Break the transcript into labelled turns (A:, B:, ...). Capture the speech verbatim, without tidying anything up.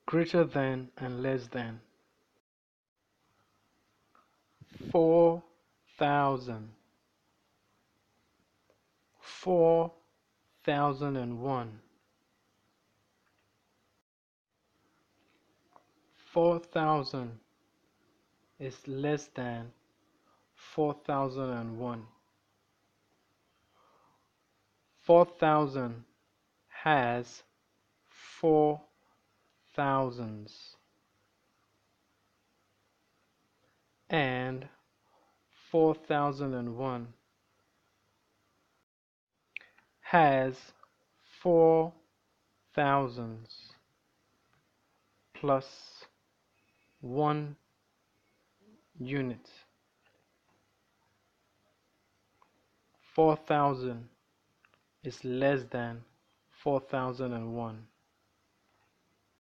A: greater than and less than. Four thousand, four thousand and one, four thousand is less than four thousand and one. Four thousand has four thousands, and four thousand and one has four thousands plus one unit. Four thousand is less than four thousand and one.